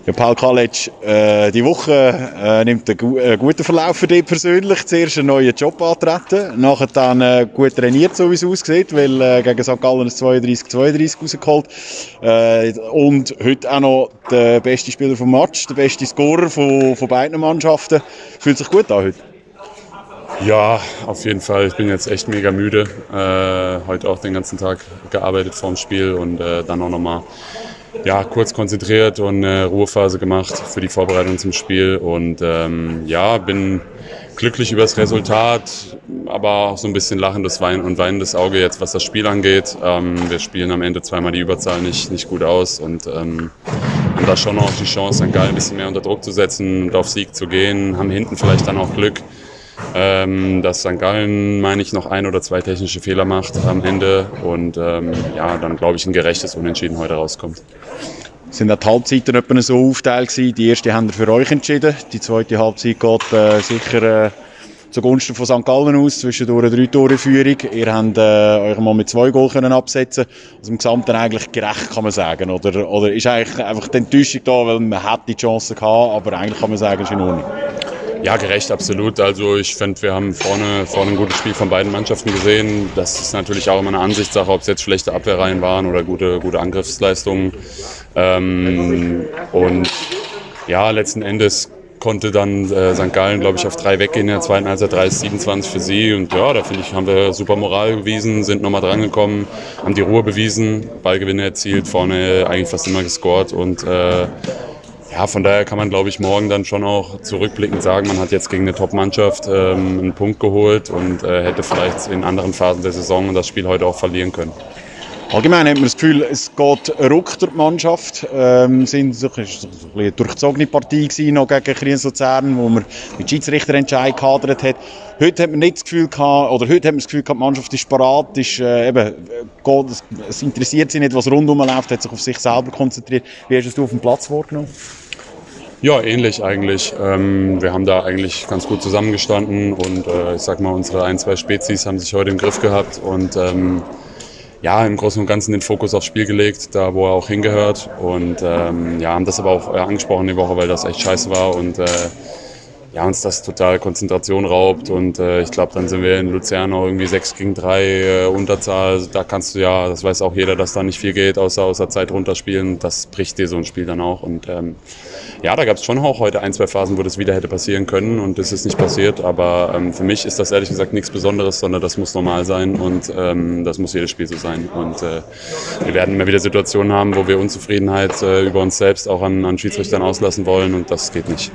Ja, Paul Kalic, die Woche nimmt einen guten Verlauf für dich persönlich. Zuerst einen neuen Job antreten, nachher dann gut trainiert, so wie es aussieht, weil gegen St. Gallen ein 32-32 rausgeholt. Und heute auch noch der beste Spieler vom Match, der beste Scorer von beiden Mannschaften. Fühlt sich gut an heute? Ja, auf jeden Fall. Ich bin jetzt echt mega müde. Heute auch den ganzen Tag gearbeitet vorm Spiel und dann auch nochmal kurz konzentriert und eine Ruhephase gemacht für die Vorbereitung zum Spiel. Und bin glücklich über das Resultat, aber auch so ein bisschen lachendes und weinendes Auge jetzt, was das Spiel angeht. Wir spielen am Ende zweimal die Überzahl nicht gut aus und haben da schon noch die Chance, St. Gallen ein bisschen mehr unter Druck zu setzen und auf Sieg zu gehen. Haben hinten vielleicht dann auch Glück, dass St. Gallen, meine ich, noch ein oder zwei technische Fehler macht am Ende und dann glaube ich ein gerechtes Unentschieden heute rauskommt. Sind auch die Halbzeiten etwa so aufgeteilt gewesen? Die erste haben wir für euch entschieden, die zweite Halbzeit geht sicher zugunsten von St. Gallen aus, zwischendurch eine 3-Tore-Führung. Ihr habt euch mal mit 2 Goal können absetzen. Also im Gesamten eigentlich gerecht, kann man sagen. Oder ist eigentlich einfach die Enttäuschung da, weil man hat die Chance gehabt, aber eigentlich kann man sagen, es ist in Ordnung. Ja, gerecht, absolut. Also ich finde, wir haben vorne ein gutes Spiel von beiden Mannschaften gesehen. Das ist natürlich auch immer eine Ansichtssache, ob es jetzt schlechte Abwehrreihen waren oder gute Angriffsleistungen. Letzten Endes konnte dann St. Gallen, glaube ich, auf 3 weggehen in der zweiten Halbzeit, 30-27 für sie. Und ja, da finde ich, haben wir super Moral bewiesen, sind nochmal drangekommen, haben die Ruhe bewiesen, Ballgewinne erzielt, vorne eigentlich fast immer gescored und von daher kann man, glaube ich, morgen dann schon auch zurückblickend sagen, man hat jetzt gegen eine Top-Mannschaft einen Punkt geholt und hätte vielleicht in anderen Phasen der Saison das Spiel heute auch verlieren können. Allgemein hat man das Gefühl, es geht ruck durch die Mannschaft. Es war eine durchzogene Partie gewesen, noch gegen Kriens-Luzern, wo man mit Schiedsrichterentscheid gehadert hat. Heute hat man nicht das Gefühl gehabt, oder heute hat man das Gefühl gehabt, die Mannschaft ist parat, es interessiert sie nicht, was rundherum läuft, hat sich auf sich selber konzentriert. Wie hast du auf dem Platz wahrgenommen? Ja, ähnlich eigentlich. Wir haben da eigentlich ganz gut zusammengestanden und unsere 1-2 Spezies haben sich heute im Griff gehabt und im Großen und Ganzen den Fokus aufs Spiel gelegt, da wo er auch hingehört und haben das aber auch angesprochen die Woche, weil das echt scheiße war und uns das total Konzentration raubt und ich glaube, dann sind wir in Luzern auch irgendwie 6-3 Unterzahl. Also da kannst du das weiß auch jeder, dass da nicht viel geht, außer Zeit runterspielen. Das bricht dir so ein Spiel dann auch und da gab es schon auch heute 1-2 Phasen, wo das wieder hätte passieren können und das ist nicht passiert, aber für mich ist das ehrlich gesagt nichts Besonderes, sondern das muss normal sein und das muss jedes Spiel so sein und wir werden immer wieder Situationen haben, wo wir Unzufriedenheit über uns selbst auch an Schiedsrichtern auslassen wollen und das geht nicht.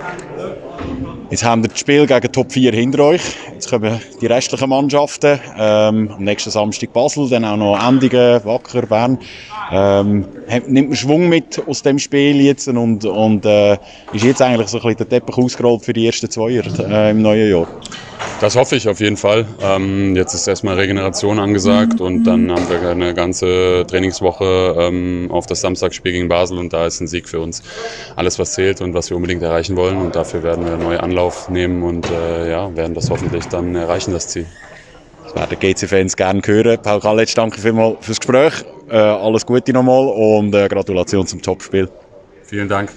Jetzt haben wir das Spiel gegen Top 4 hinter euch. Jetzt kommen die restlichen Mannschaften. Am nächsten Samstag Basel, dann auch noch Endigen, Wacker, Bern. Nimmt man Schwung mit aus dem Spiel jetzt und ist jetzt eigentlich so ein bisschen der Teppich ausgerollt für die ersten Zweier im neuen Jahr? Das hoffe ich auf jeden Fall. Jetzt ist erstmal Regeneration angesagt und dann haben wir eine ganze Trainingswoche auf das Samstagsspiel gegen Basel und da ist ein Sieg für uns alles, was zählt und was wir unbedingt erreichen wollen und dafür werden wir neuen Anlauf nehmen und werden das hoffentlich dann erreichen, das Ziel. Das werden die GC-Fans gerne hören. Paul Kalic, danke vielmals fürs Gespräch. Alles Gute nochmal und Gratulation zum Topspiel. Vielen Dank.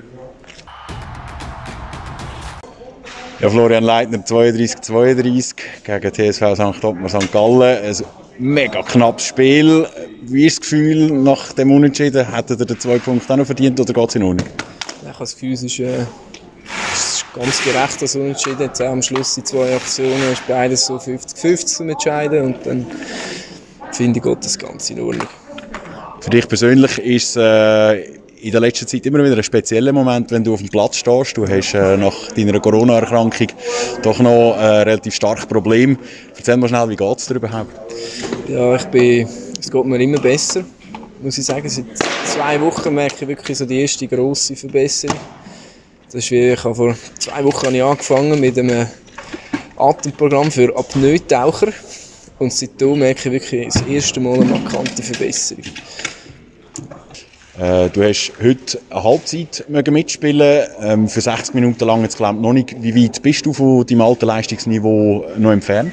Ja, Florian Leitner, 32-32 gegen TSV St. Ottmar St. Gallen. Ein mega knappes Spiel. Wie ist das Gefühl nach dem Unentschieden? Hättet ihr den 2 Punkte auch noch verdient oder geht es in Ordnung? Ich habe das Gefühl, es ist ganz gerecht, das Unentschieden. Jetzt auch am Schluss die 2 Aktionen ist beides so 50-50 zum Entscheiden und dann finde ich, geht das Ganze in Ordnung. Für dich persönlich ist in der letzten Zeit immer wieder ein spezieller Moment, wenn du auf dem Platz stehst. Du hast nach deiner Corona-Erkrankung doch noch relativ starkes Problem. Erzähl mal schnell, wie geht es dir überhaupt? Ja, es geht mir immer besser, muss ich sagen. Seit 2 Wochen merke ich wirklich so die erste grosse Verbesserung. Das ist wie, vor 2 Wochen habe ich angefangen mit einem Atemprogramm für Apnoe-Taucher. Und seitdem merke ich wirklich das erste Mal eine markante Verbesserung. Du hast heute eine Halbzeit mitspielen für 60 Minuten lang jetzt glaube ich noch nicht. Wie weit bist du von deinem alten Leistungsniveau noch entfernt?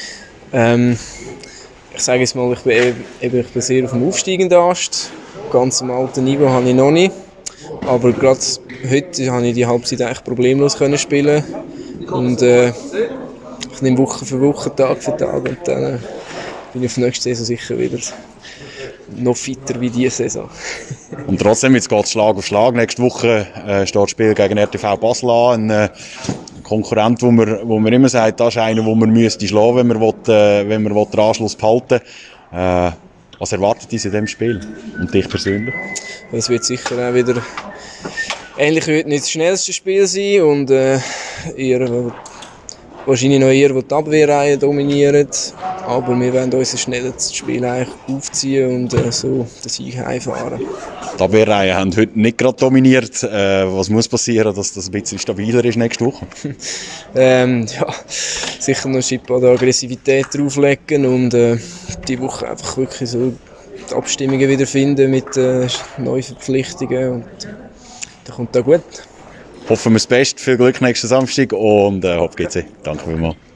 Ich sage jetzt mal, ich bin sehr auf dem aufsteigenden Ast. Ganz am alten Niveau habe ich noch nicht. Aber gerade heute habe ich die Halbzeit eigentlich problemlos können spielen. Und ich nehme Woche für Woche, Tag für Tag. Und dann bin ich auf die nächste Saison sicher wieder noch fitter wie diese Saison. Und trotzdem, jetzt geht es Schlag auf Schlag. Nächste Woche steht das Spiel gegen RTV Basel an. Ein Konkurrent, wo man immer sagt, das ist einer, den man müsste schlagen, wenn man den Anschluss behalten will. Was erwartet uns in diesem Spiel? Und dich persönlich? Es wird sicher auch wieder ähnlich wird nicht das schnellste Spiel sein und wahrscheinlich noch eher, wo die Abwehrreihe dominiert. Aber wir werden unser schnelles Spiel eigentlich aufziehen und so den Sieg heimfahren. Die Abwehrreihe haben heute nicht gerade dominiert. Was muss passieren, dass das ein bisschen stabiler ist nächste Woche? Ja, sicher noch ein Schritt der Aggressivität drauflegen und die Woche einfach wirklich so die Abstimmungen wiederfinden mit Neuverpflichtungen und dann kommt das gut. Hoffen wir das Beste, viel Glück nächsten Samstag und Hopp GC. Danke vielmals.